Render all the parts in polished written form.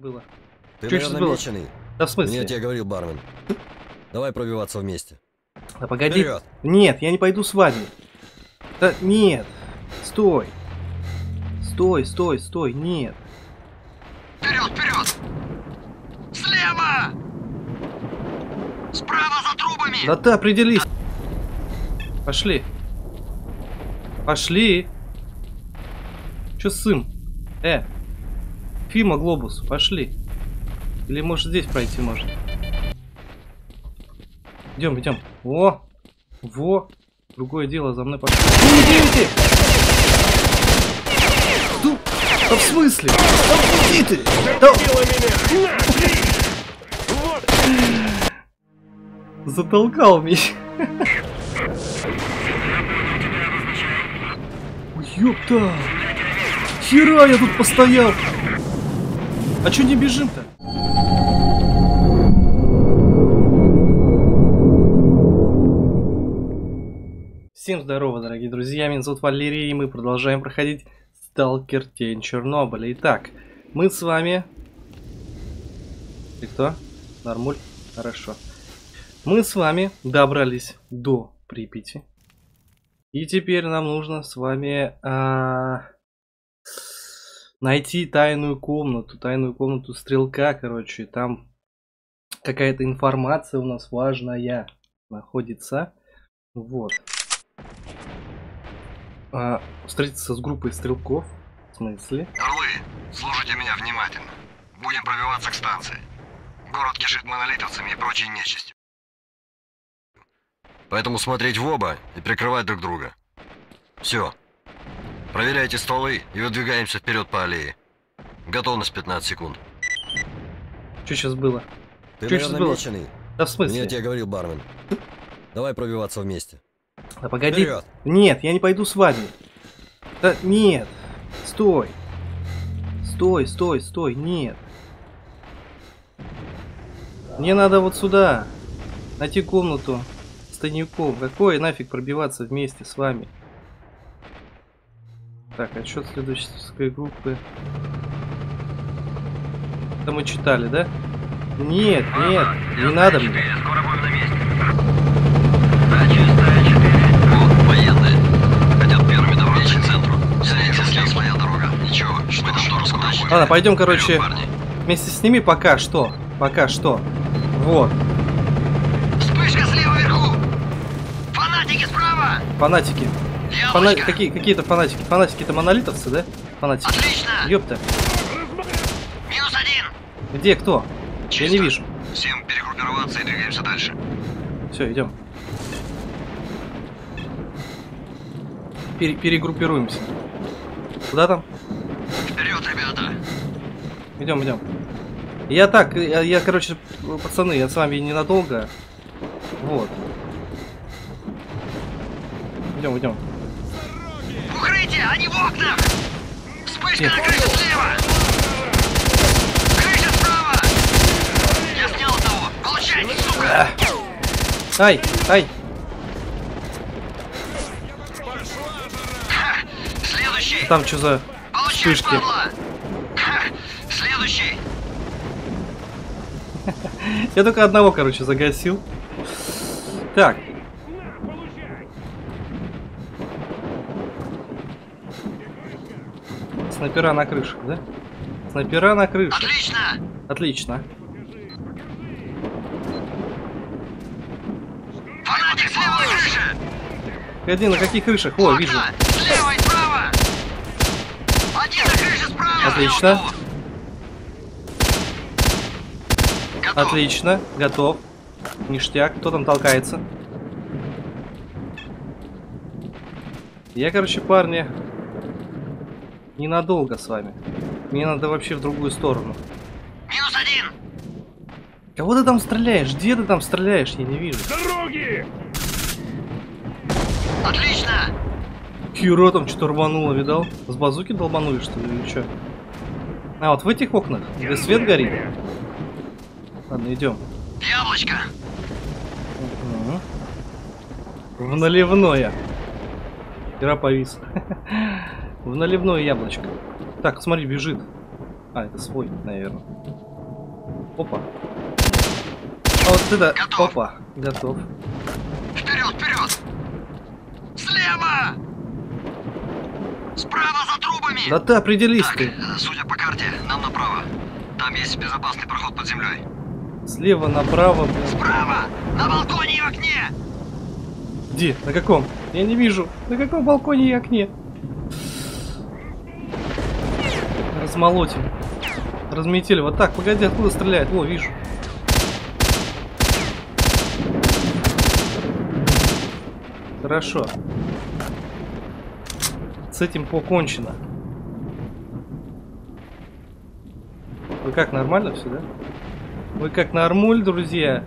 было? Ты, Что сейчас наверное, было? меченый. Да в смысле? Мне тебе говорил бармен. Давай пробиваться вместе. Да погоди. Вперед! Нет, я не пойду с вами. Да нет. Стой. Стой, стой, стой. Нет. Вперед, вперед! Слева! Справа за трубами! Да ты определись. Пошли. Пошли. Чё ссым? Фима Глобус, пошли. Или может здесь пройти может? Идем, идем. Во! Другое дело, за мной пошли. Идите! Да в смысле? Да уйди ты! Да... Затолкал меня. Ёпта! Хера я тут постоял! А чё не бежим-то? Всем здорово, дорогие друзья, меня зовут Валерий, и мы продолжаем проходить Сталкер Тень Чернобыля. Итак, мы с вами... Ты кто? Нормуль? Хорошо. Мы с вами добрались до Припяти. И теперь нам нужно с вами найти тайную комнату стрелка, короче. Там какая-то информация у нас важная находится. Вот. Встретиться с группой стрелков. В смысле? Орлы, слушайте меня внимательно. Будем пробиваться к станции. Город кишит монолитовцами и прочей нечистью. Поэтому смотреть в оба и прикрывать друг друга. Все. Проверяйте стволы и выдвигаемся вперед по аллее. Готовность 15 секунд. Что сейчас было? Ты, Чё сейчас наверное, было? меченый. Да в смысле? Мне тебе говорил бармен. Давай пробиваться вместе. Да погоди. Вперед! Нет, я не пойду с вами. Да нет. Стой. Стой, стой, стой. Нет. Мне надо вот сюда. Найти комнату с тайником. Какой нафиг пробиваться вместе с вами? Так, отсчет следующей группы. Это мы читали, да? Нет, нет, не надо мне. Скоро будем на месте. Да, чистая 4. Вот, военные. Хотят первыми добраться к центру. Если своя дорога. Ничего, мы там тоже скоро будем. Ладно, пойдем, короче, парни. вместе с ними пока что. Пока что. Вот. Вспышка слева вверху! Фанатики справа! Фанатики. Яблочко! Какие-то фанатики. Фанатики-то монолитовцы, да? Фанатики. Отлично! Ёпта. Минус 1! Где, кто? Я не вижу. Всем перегруппироваться и двигаемся дальше. Все, идем. Перегруппируемся. Куда там? Вперед, ребята! Идем, идем. Я так, я, короче, пацаны, я с вами ненадолго. Вот. Идем, идем. Укрытие! Они в окнах! Вспышка Нет. на крыше слева! Крыша справа! Я снял одного! Получайте, сука! Ай, ай. Ха! Следующий! Там что за Получай, вспышки? падла! Ха! Следующий! Я только одного, короче, загасил. Так. Снайпера на крыше, да? Снайпера на крыше. Отлично! Отлично. Фанатик слева на крыше! Погоди, на каких крышах? О, вижу. Окна! Слева и справа! Один на крыше справа! Отлично. Готов. Отлично. Готов. Ништяк. Кто там толкается? Я, короче, парни, ненадолго с вами. Мне надо вообще в другую сторону. Минус 1! Кого ты там стреляешь? Где ты там стреляешь? Я не вижу. Дороги! Отлично! Хера там что-то рвануло, видал? С базуки долбанули, что ли, или что? А, вот в этих окнах, где свет горит. Ладно, идем. Яблочко! В наливное. Хера повис. В наливное яблочко. Так, смотри, бежит. А, это свой, наверное. Опа. А вот это... Готов. Опа. Готов. Вперед, вперед! Слева! Справа за трубами! Да ты определись Так, ты. судя по карте, нам направо. Там есть безопасный проход под землей. Слева направо, блин. Справа! На балконе и в окне! Где? На каком? Я не вижу. На каком балконе и окне? Размолотим. Разметили. Вот так, погоди, откуда стреляет? О, вижу. Хорошо. С этим покончено. Вы как, нормально все, да? Вы как, нормуль, друзья?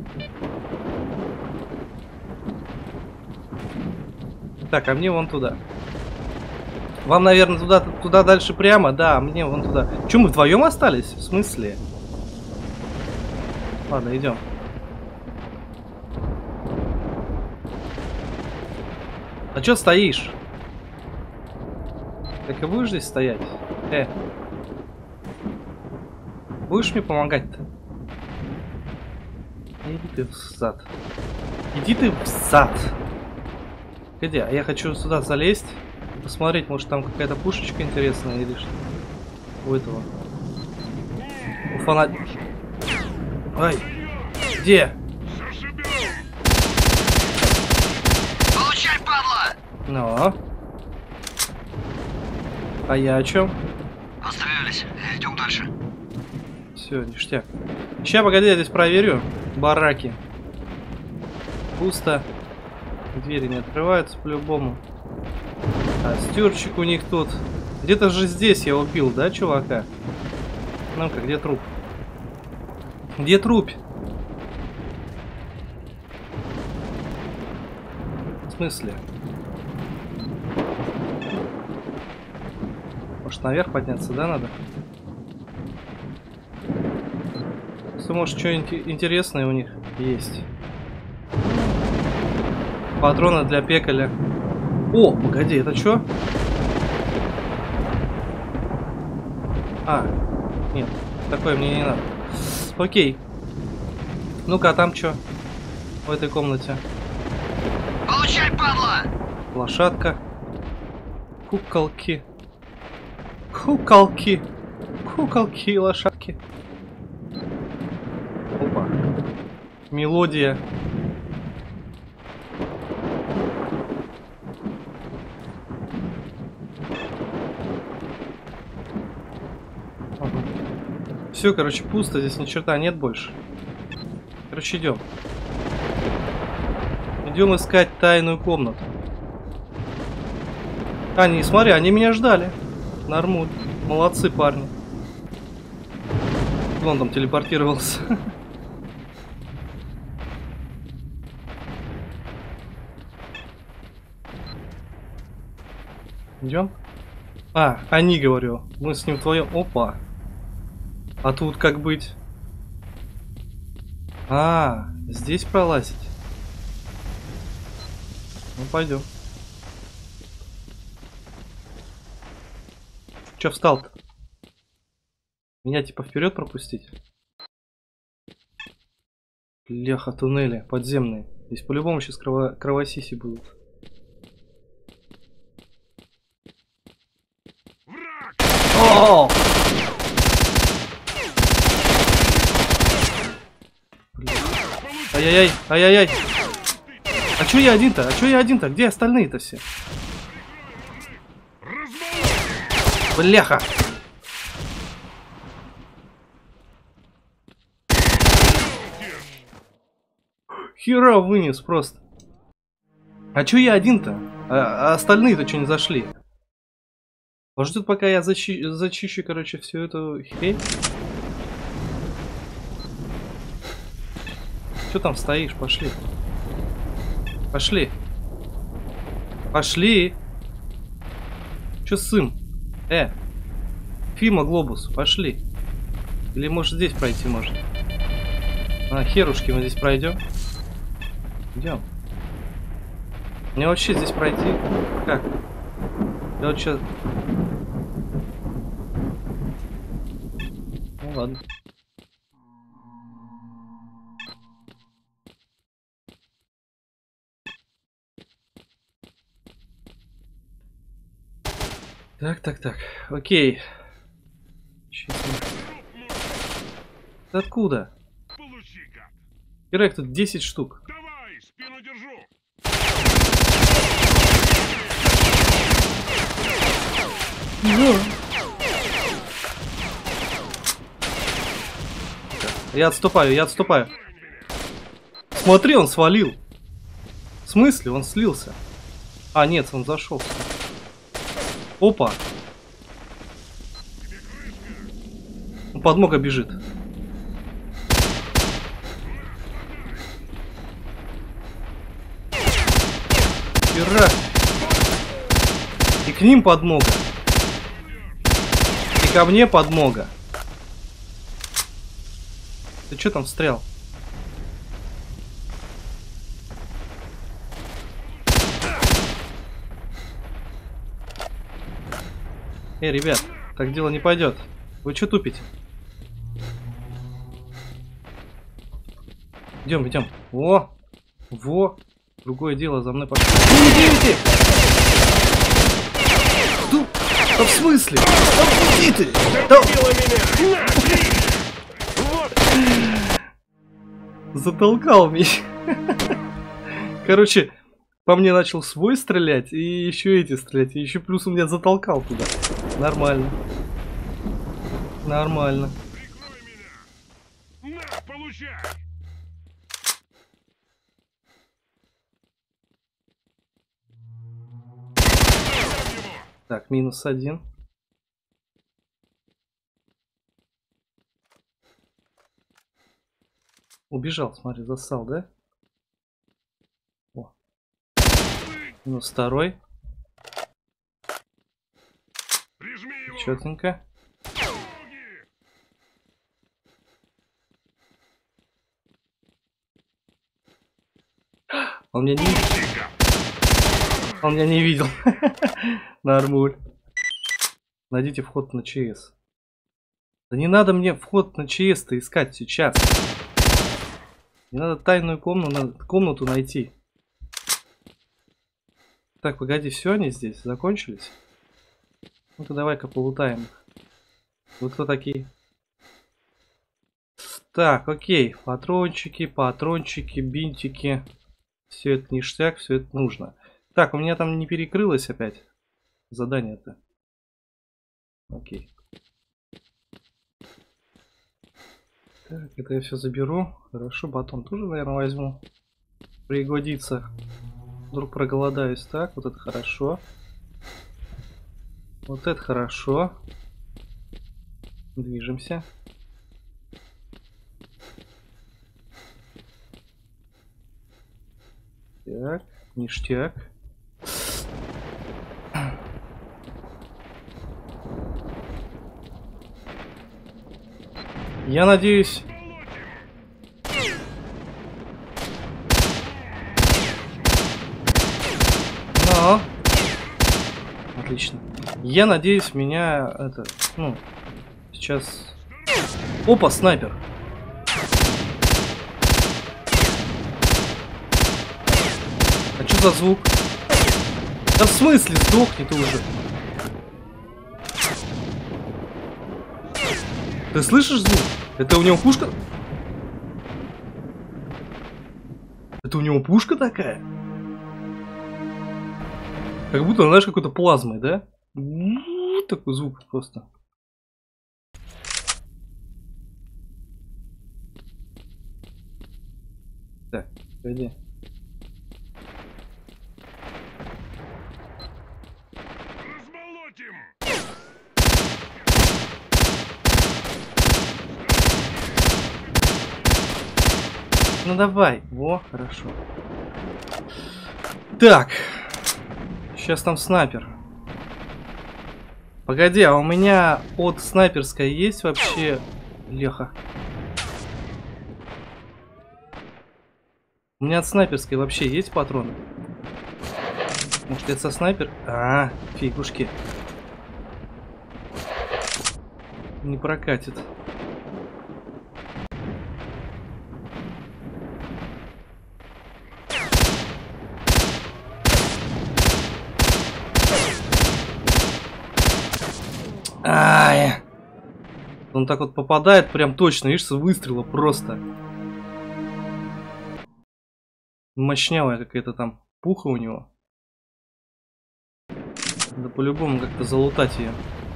Так, а мне вон туда. Вам, наверное, туда дальше прямо? Да, а мне вон туда. Че, мы вдвоем остались? В смысле? Ладно, идем. А чё стоишь? Так и будешь здесь стоять? Будешь мне помогать-то? Иди ты в зад. Иди ты в зад. Где? А я хочу сюда залезть. Посмотреть, может там какая-то пушечка интересная или что? У этого. У фанат... Ай! Где? Получай, падла! Ну? А я о чем? Отстрелялись. Идем дальше. Все, ништяк. Сейчас, погоди, я здесь проверю. Бараки. Пусто. Двери не открываются по-любому. А стюрчик у них тут. Где-то же здесь я убил, да, чувака? Ну-ка, где труп? Где труп? В смысле? Может, наверх подняться, да, надо? Может, что-нибудь интересное у них есть. Патроны для пекаля. О, погоди, это что? А, нет, такое мне не надо. Окей. Ну-ка, а там что? В этой комнате. Получай, падла! Лошадка. Куколки. Куколки. Куколки и лошадки. Опа. Мелодия. Все, короче, пусто, здесь ни черта нет больше. Короче, идем. Идем искать тайную комнату. Они, смотри, они меня ждали. Нормуль. Молодцы, парни. Вон там телепортировался. Идем? А, они, говорю. Мы с ним вдвоем. Опа. А тут как быть? А, здесь пролазить. Ну, пойдем. Че встал-то? Меня типа вперед пропустить? Бляха, туннели подземные. Здесь по-любому сейчас кровосиси будут. О! Ай-яй-яй, ай-яй-яй. А чё я один-то? А чё я один-то? Где остальные-то все? Бляха! Хера вынес просто. А чё я один-то? А остальные-то что не зашли? Может, тут пока я зачищу, короче, всю эту хрень? Чё там стоишь? Пошли. Пошли. Пошли. Чё сым? Фима Глобус, пошли. Или может здесь пройти может? А, херушки, мы здесь пройдем. Идем. Мне вообще здесь пройти? Как? Я вот сейчас... ладно. Так. Окей. Ты откуда? Ирек, тут 10 штук. Давай, спину держу. Я отступаю. Смотри, он свалил. В смысле? Он слился. А, нет, он зашел. Опа. Подмога бежит. Хера. И к ним подмога. И ко мне подмога. Ты что там встрял? Ребят, так дело не пойдет. Вы что тупите? Идем. Во. Другое дело, за мной пошли. Идите! Да в смысле? Да уйди ты! Затолкал меня. Короче, по мне начал свой стрелять, и еще эти стрелять. И еще плюс он меня затолкал туда. Нормально. Нормально. Прикрой меня. На, получай. Так, -1. Убежал, смотри, зассал, да? О. -2. Прижми его. Четенько. Он меня не видел. Нормуль. Найдите вход на ЧС. Да не надо мне вход на ЧС-то искать сейчас. Мне надо тайную комнату найти. Так, погоди, все они здесь закончились? Ну-ка давай-ка полутаем их. Вы кто такие? Так, окей. Патрончики, бинтики. Все это ништяк, все это нужно. Так, у меня там не перекрылось опять задание-то. Окей. Так, это я все заберу. Хорошо, батон тоже, наверное, возьму. Пригодится. Вдруг проголодаюсь. Так, вот это хорошо. Вот это хорошо. Движемся. Так, ништяк. Я надеюсь... Но... Отлично. Я надеюсь, меня это... Ну, сейчас... Опа, снайпер. А что за звук? Да в смысле, сдохни ты уже. Ты слышишь звук? Это у него пушка? Это у него пушка такая? Как будто, знаешь, какой-то плазмой, да? Такой звук просто. Так, погоди. Размолотим. Ну давай. Во, хорошо. Так. Сейчас там снайпер. Погоди, а у меня от снайперской есть вообще... Леха. У меня от снайперской вообще есть патроны? Может, это со снайпер? А, фигушки. Не прокатит. Ай! Он так вот попадает прям точно, видишь, с выстрела просто. Мощнявая какая-то там пуха у него. Да по-любому как-то залутать ее.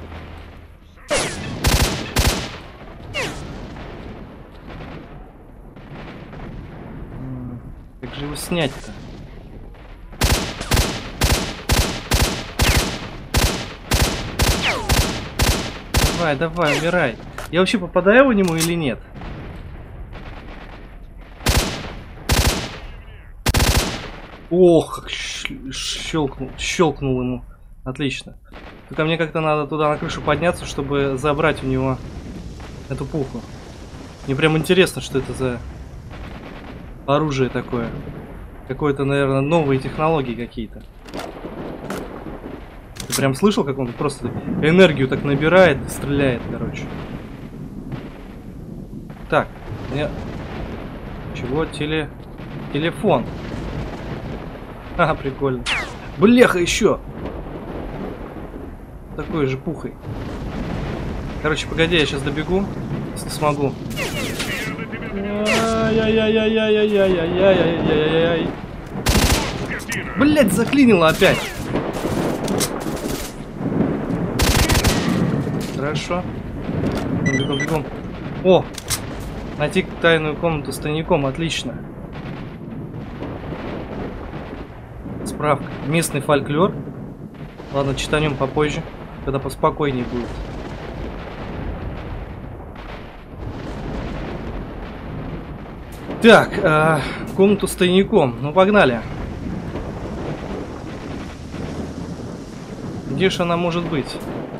Как же его снять-то? Давай, давай, умирай. Я вообще попадаю в него или нет? Ох, как щелкнул ему. Отлично. Только мне как-то надо туда на крышу подняться, чтобы забрать у него эту пуху. Мне прям интересно, что это за оружие такое. Какое-то, наверное, новые технологии какие-то. Ты прям слышал, как он просто энергию так набирает и стреляет, короче. Так, мне... Чего? Телефон. Ага, прикольно. Бляха, еще! Такой же пухой. Короче, погоди, я сейчас добегу, если смогу. Ай-яй-яй-яй-яй-яй-яй-яй-яй-яй-яй. Блять, заклинило опять. Хорошо. Бегом, бегом. О! Найти тайную комнату с тайником, отлично. Справка. Местный фольклор. Ладно, читанем попозже, когда поспокойнее будет. Так, комнату с тайником. Ну, погнали. Где же она может быть?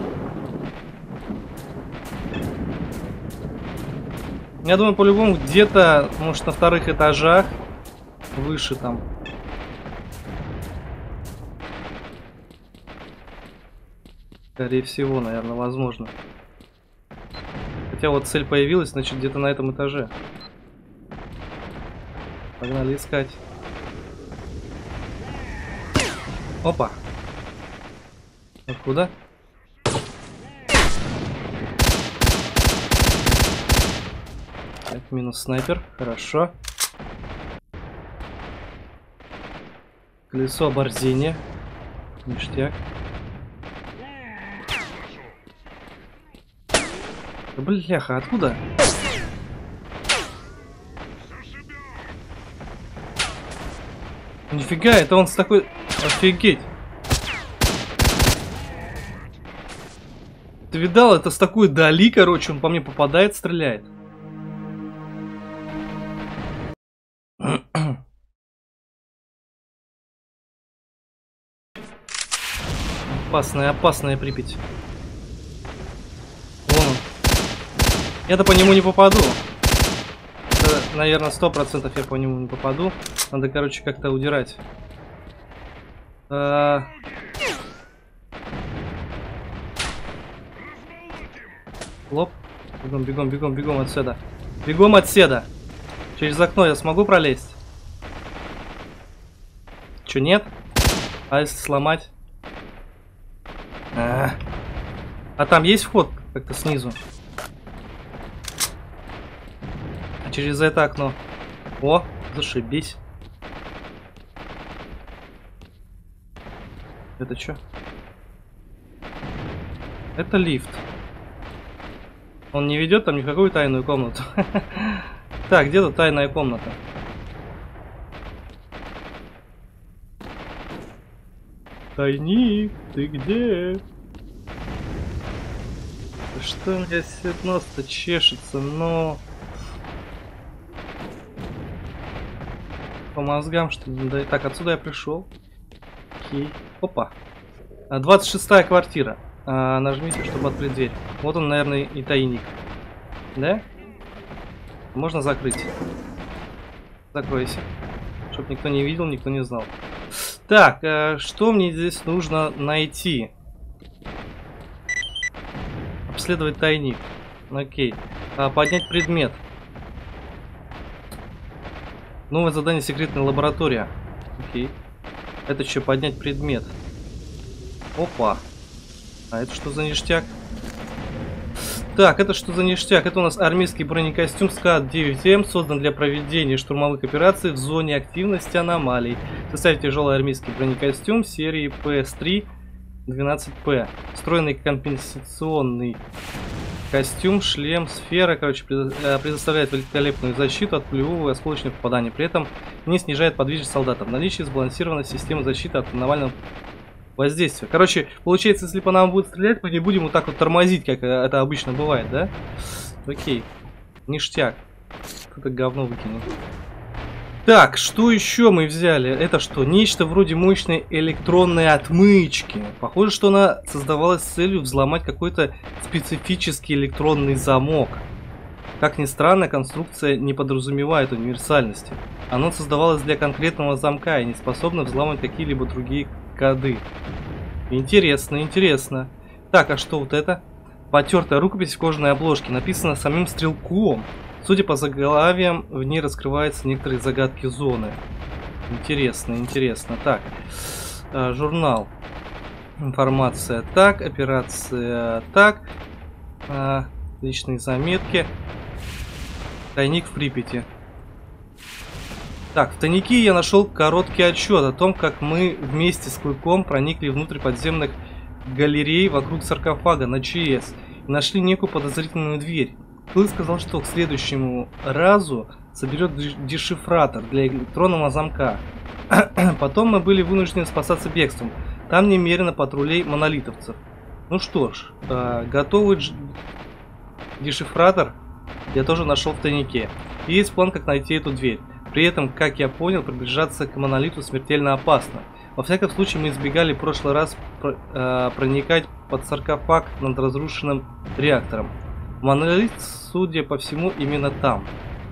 Я думаю, по-любому где-то, может, на вторых этажах. Выше там. Скорее всего, наверное, возможно. Хотя вот цель появилась, значит, где-то на этом этаже. Погнали искать. Опа. Откуда? Так, минус снайпер. Хорошо. Колесо оборзения. Ништяк. Да бляха, откуда? Нифига, это он с такой... Офигеть. Ты видал, это с такой дали, короче, он по мне попадает, стреляет. Опасная, опасная Припять. Вон он. Я-то по нему не попаду. Это, наверное, 100% я по нему не попаду. Надо, короче, как-то удирать. Лоп. Бегом, бегом, бегом, бегом отсюда. Бегом отсюда. Через окно я смогу пролезть? Че, нет? А если сломать? А там есть вход как-то снизу? А через это окно? О, зашибись. Это что? Это лифт. Он не ведет там никакую тайную комнату. Так, где тут тайная комната? Тайник, ты где? Что у меня нос-то чешется, но... По мозгам, что ли? Да, так, отсюда я пришел. Окей. Опа. 26-я квартира. Нажмите, чтобы открыть дверь. Вот он, наверное, и тайник. Да? Можно закрыть. Закройся. Чтоб никто не видел, никто не знал. Так, что мне здесь нужно найти? Обследовать тайник. Окей. Поднять предмет. Новое задание: секретная лаборатория. Окей. Это что, поднять предмет? Опа. А это что за ништяк? Так, это что за ништяк? Это у нас армейский бронекостюм СКАД-9М, создан для проведения штурмовых операций в зоне активности аномалий. В составе тяжелый армейский бронекостюм серии PS3 12P. Встроенный компенсационный костюм, шлем, сфера, короче, предоставляет великолепную защиту от пулевого и осколочного попадания. При этом не снижает подвижность солдата. В наличии сбалансированная система защиты от аномального воздействия. Короче, получается, если по нам будет стрелять, мы не будем вот так вот тормозить, как это обычно бывает, да? Окей. Ништяк. Какое-то говно выкинем. Так, что еще мы взяли? Это что? Нечто вроде мощной электронной отмычки. Похоже, что она создавалась с целью взломать какой-то специфический электронный замок. Как ни странно, конструкция не подразумевает универсальности. Она создавалась для конкретного замка и не способна взламывать какие-либо другие коды. Интересно, интересно. Так, а что вот это? Потертая рукопись в кожаной обложке. Написано самим стрелком. Судя по заглавиям, в ней раскрываются некоторые загадки зоны. Интересно, интересно. Так, журнал. Информация так, операция так. Личные заметки. Тайник в Припяти. Так, в тайнике я нашел короткий отчет о том, как мы вместе с Клыком проникли внутрь подземных галерей вокруг саркофага на ЧС и нашли некую подозрительную дверь. Клык сказал, что к следующему разу соберет дешифратор для электронного замка. Потом мы были вынуждены спасаться бегством. Там немерено патрулей монолитовцев. Ну что ж, готовый дешифратор я тоже нашел в тайнике. И есть план, как найти эту дверь. При этом, как я понял, приближаться к монолиту смертельно опасно. Во всяком случае, мы избегали в прошлый раз проникать под саркофаг над разрушенным реактором. Монолит, судя по всему, именно там.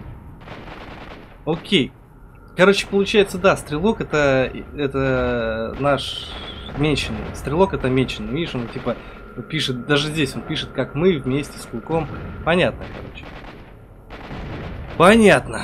Окей. Короче, получается, да, стрелок это наш меньшинный. Стрелок это меньшинный. Видишь, он типа пишет, даже здесь он пишет, как мы вместе с Клыком. Понятно, короче. Понятно.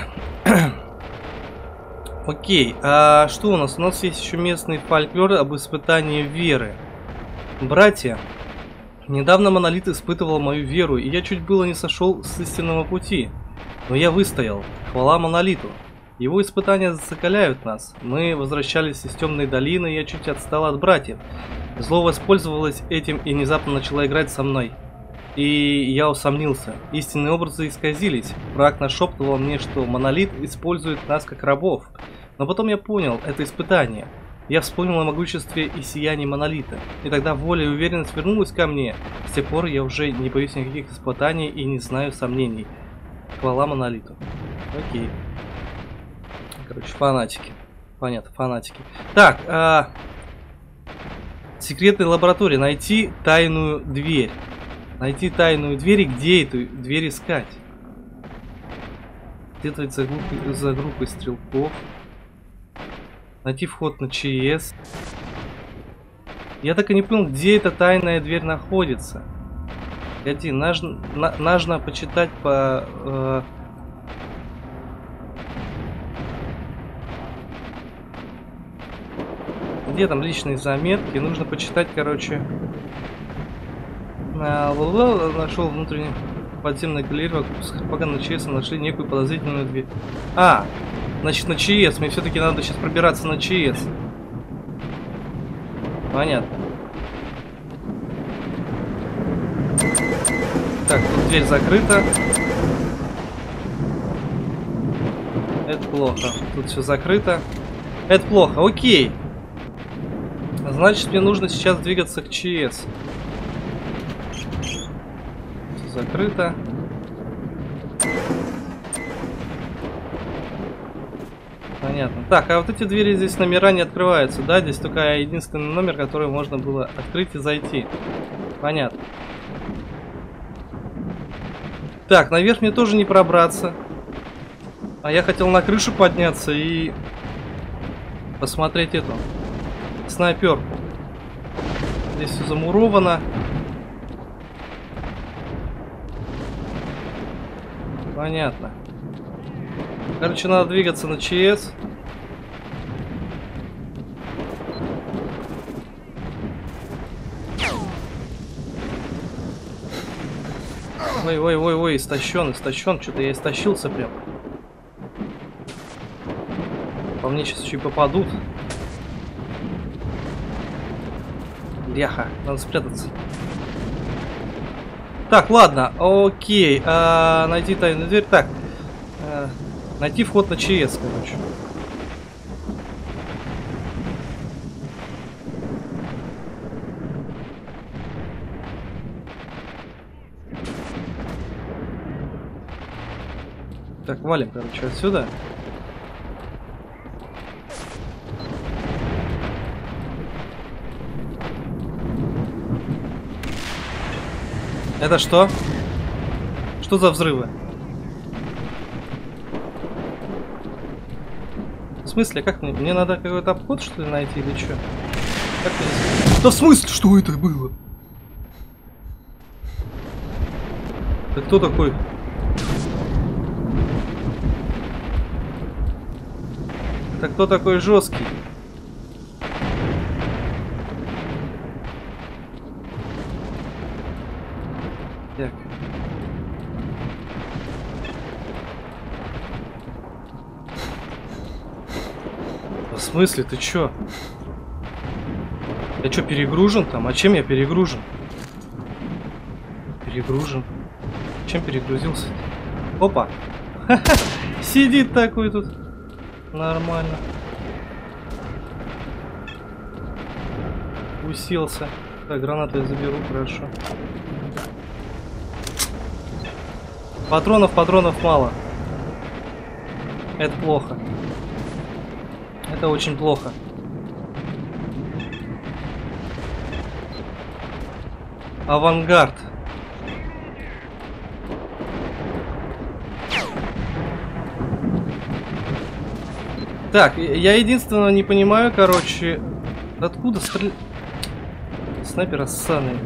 Окей, а что у нас? У нас есть еще местный фольклор об испытании веры. Братья, недавно Монолит испытывал мою веру, и я чуть было не сошел с истинного пути. Но я выстоял. Хвала Монолиту. Его испытания закаляют нас. Мы возвращались из темной долины, и я чуть отстал от братьев. Зло воспользовалось этим и внезапно начало играть со мной. И я усомнился. Истинные образы исказились. Враг нашептывал мне, что Монолит использует нас как рабов. Но потом я понял, это испытание. Я вспомнил о могуществе и сиянии Монолита. И тогда воля и уверенность вернулась ко мне. С тех пор я уже не боюсь никаких испытаний и не знаю сомнений. Хвала Монолиту. Окей. Короче, фанатики. Понятно, фанатики. Так, секретная лаборатория. Найти тайную дверь. Найти тайную дверь и где эту дверь искать? Следовать за группой стрелков. Найти вход на ЧС. Я так и не понял, где эта тайная дверь находится. Погоди, нужно почитать по... Где там личные заметки? Нужно почитать, короче... Нашел внутренний подземный галерей, пока на ЧС нашли некую подозрительную дверь. Значит, на ЧС. Мне все-таки надо сейчас пробираться на ЧС. Понятно. Так, тут дверь закрыта. Это плохо. Тут все закрыто. Это плохо. Окей. Значит, мне нужно сейчас двигаться к ЧС. Все закрыто. Понятно. Так, а вот эти двери здесь номера не открываются, да? Здесь только единственный номер, который можно было открыть и зайти. Понятно. Так, наверх мне тоже не пробраться. А я хотел на крышу подняться и посмотреть эту снайперку. Здесь все замуровано. Понятно. Короче, надо двигаться на ЧС. Ой, истощен. Что-то я истощился прям. По мне сейчас еще и попадут. Ляха, надо спрятаться. Так, ладно, окей. Найти тайную дверь. Так, найти вход на ЧС, короче. Так, валим, короче, отсюда. Это что? Что за взрывы? В смысле, как мне? Мне надо какой-то обход, что ли, найти или что? Как мне... Да в смысле, что это было? Ты кто такой? Это кто такой жесткий? Так. В смысле, ты чё? Я чё, перегружен там? А чем я перегружен? Перегружен. Чем перегрузился? Опа! Сидит такой тут. Нормально. Уселся. Так, гранату я заберу, хорошо. Патронов мало. Это плохо. Это очень плохо. Авангард. Так, я единственное не понимаю, короче, откуда стрелять? Снайпер ссаный.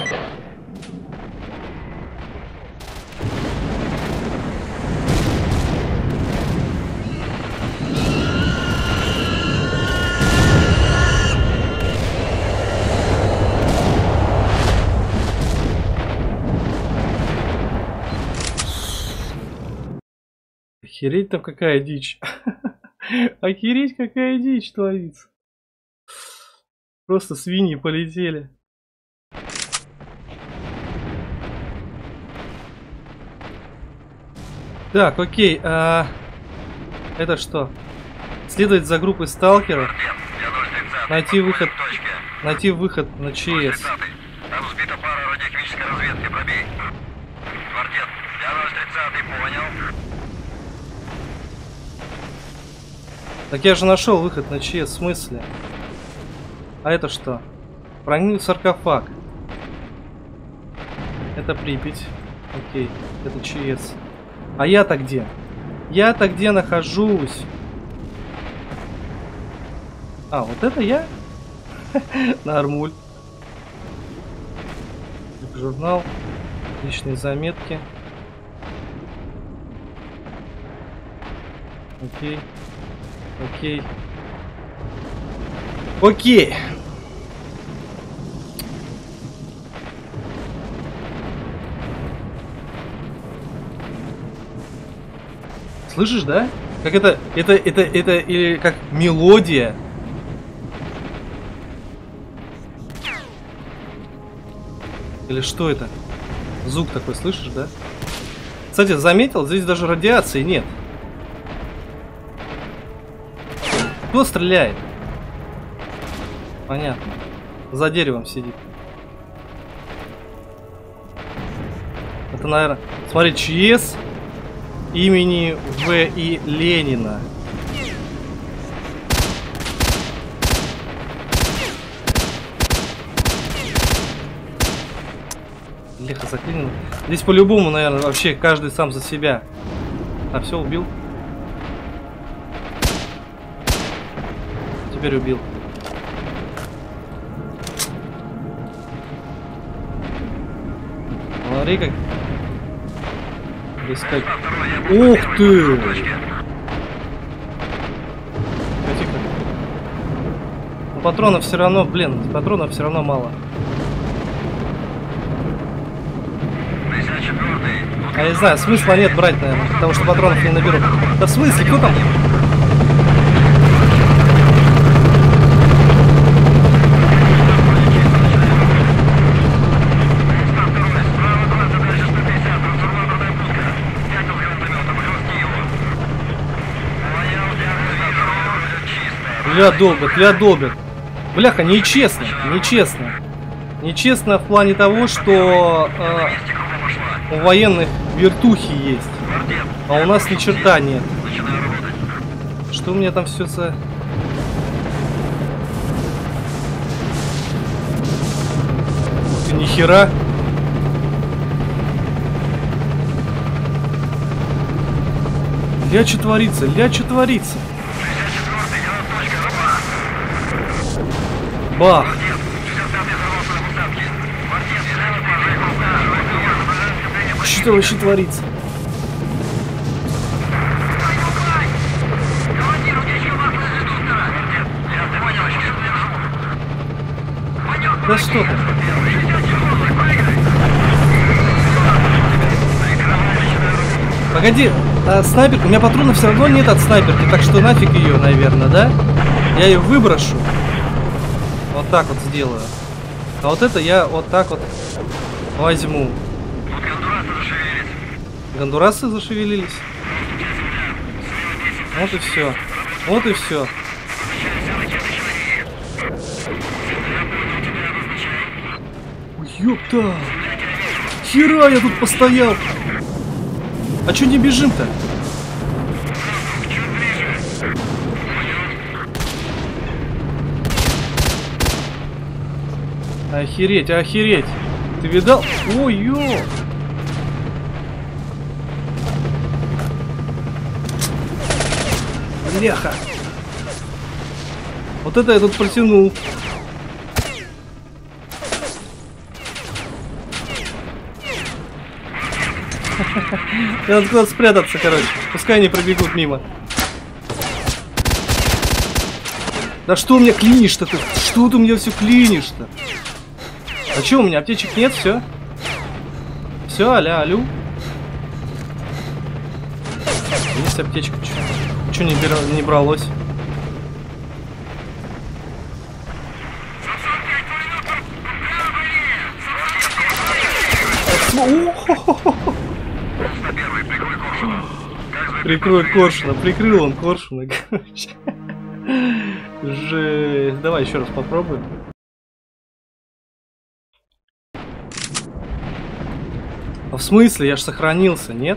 Охереть там какая дичь. Охереть какая дичь творится. Просто свиньи полетели. Так, окей. Это что? Следовать за группой сталкеров. Найти выход на ЧС. Там сбита пара радиохимической разведки, пробей. Квартет, я 030, понял. Так я же нашел выход на ЧС, в смысле? А это что? Проникнуть в саркофаг. Это Припять. Окей, это ЧС. А я-то где? Я-то где нахожусь? А, вот это я? Нормуль. Журнал. Личные заметки. Окей. Окей. Окей. Слышишь, да? Как это или как мелодия. Или что это? Звук такой, слышишь, да? Кстати, заметил, здесь даже радиации нет. Кто стреляет? Понятно. За деревом сидит. Это, наверное... Смотри, ЧС имени В.И. Ленина. Лихо заклинено. Здесь по-любому, наверное, вообще каждый сам за себя. А, все, убил. Теперь убил. Смотри, как... Искать. Ух ты! Тихо. Но патронов все равно, блин, патронов все равно мало. 54-й, А я не знаю, смысла нет брать, наверное, потому что патронов не наберу. Да в смысле, кто там? Ля долбят. Бляха, нечестно, нечестно. Нечестно в плане того, что у военных вертухи есть, а у нас ни черта нет. Что у меня там все за... Ух ты, нихера. Ля, что творится? Ля, что творится? Бах! Что вообще творится? Да что ты? Погоди, снайперка, у меня патронов все равно нет от снайперки, так что нафиг ее, наверное, да? Я ее выброшу. Вот так вот сделаю. А вот это я вот так вот возьму. Гондурасы зашевелились. Вот и все. Вот и все. Ёпта! Хера я тут постоял! А чё не бежим-то? Охереть, охереть! Ты видал? Ой-ё! Бляха! Вот это я тут протянул. Надо куда-то спрятаться, короче. Пускай они пробегут мимо. Да что у меня клинишь-то ты? Что ты у меня все клинишь-то? А что, у меня аптечек нет, все? Все, аля, алю. Есть аптечка, что не бралось? Прикрой коршуна, прикрыл он коршуна, короче. Жесть. Давай еще раз попробуем. А в смысле? Я ж сохранился, нет?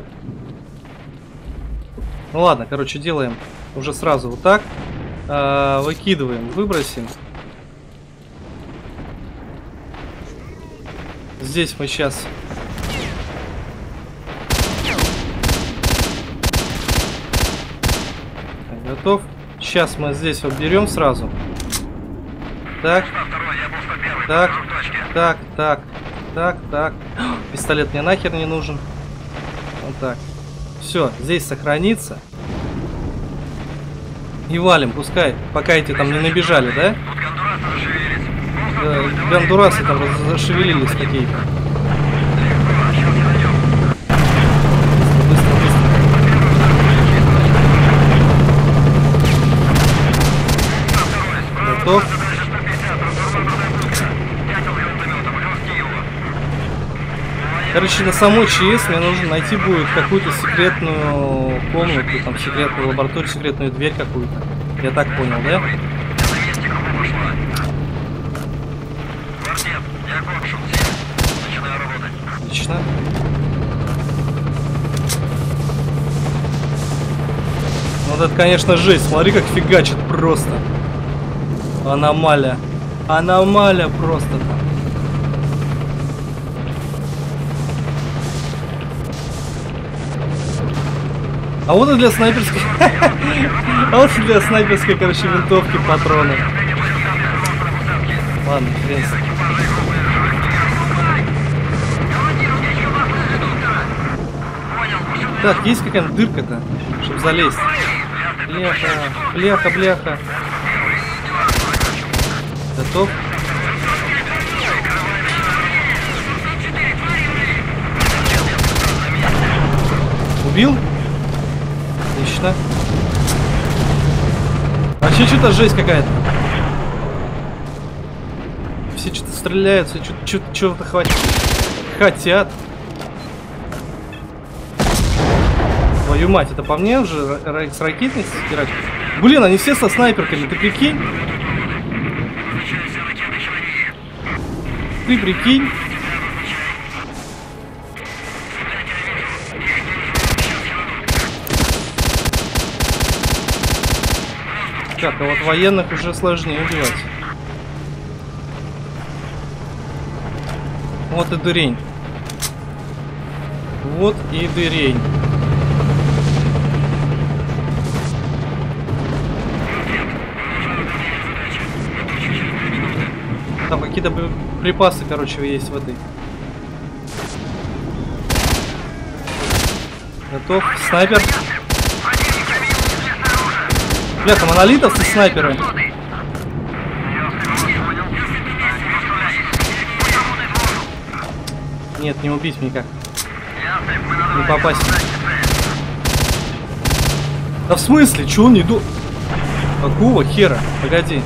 Ну ладно, короче, делаем уже сразу вот так. Выкидываем, выбросим. Здесь мы сейчас... Готов. Сейчас мы здесь вот берем сразу. Так. Так. Так, так. Так, так. Пистолет мне нахер не нужен. Вот так. Все, здесь сохранится. И валим, пускай, пока эти там не набежали, да? Да, гондурасы там зашевелились какие-то. Готов. Короче, на самой ЧС мне нужно найти будет какую-то секретную комнату, там секретную лабораторию, секретную дверь какую-то. Я так понял, да? Отлично. Вот это, конечно, жесть. Смотри, как фигачит просто. Аномалия. Аномалия просто там. А вот и для снайперской... А вот и для снайперской, короче, винтовки патроны. Ладно, хрен с ним. Так, есть какая-то дырка-то, чтобы залезть. Бляха, бляха, бляха. Готов? Убил? Отлично. Вообще что-то жесть какая-то. Все что-то стреляют, все что-то хотят. Твою мать, это по мне уже с ракетницы стирать? Блин, они все со снайперками, ты прикинь? Ты прикинь? Так, а вот военных уже сложнее убивать. Вот и дырень. Вот и дырень. Там какие-то припасы, короче, есть в этой. Готов. Снайпер. Бля, там монолитовцы снайперы. Нет, не убить никак. Не попасть. Да в смысле? Чё он не ду... Какого хера? Погоди.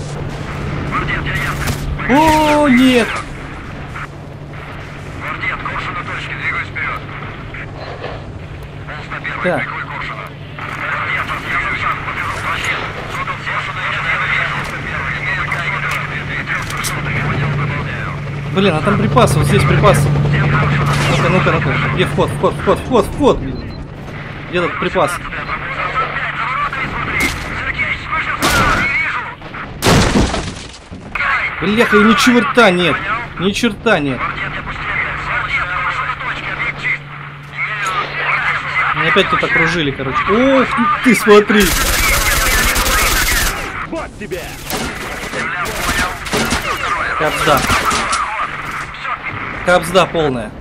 О, нет! Так. Блин, а там припасы, вот здесь припасы. Ну-ка, ну-ка, ну-ка. Где вход, блин. Где этот припас? Бляха, и ни черта нет. Ни черта нет. Меня опять тут окружили, короче. Ох, ты смотри. Капсда. Капсда полная.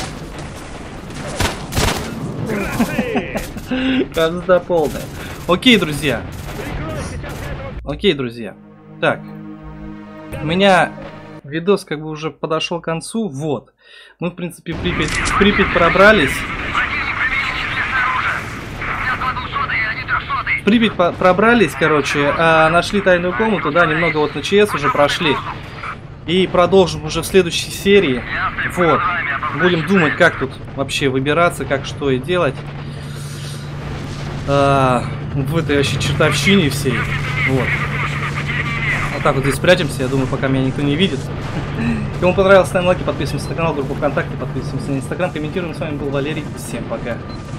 Капсда полная. Окей, друзья. Окей, друзья. Так. У меня видос как бы уже подошел к концу. Вот. Мы, в принципе, в Припять пробрались. В Припять пробрались, короче. Нашли тайную комнату. Да, немного вот на ЧС уже прошли. И продолжим уже в следующей серии. Вот. Будем думать, как тут вообще выбираться, как что и делать. В этой вообще чертовщине всей. Вот. Вот так вот здесь спрячемся. Я думаю, пока меня никто не видит. Кому понравилось, ставим лайки, подписываемся на канал, группу ВКонтакте, подписываемся на Инстаграм, комментируем. С вами был Валерий. Всем пока.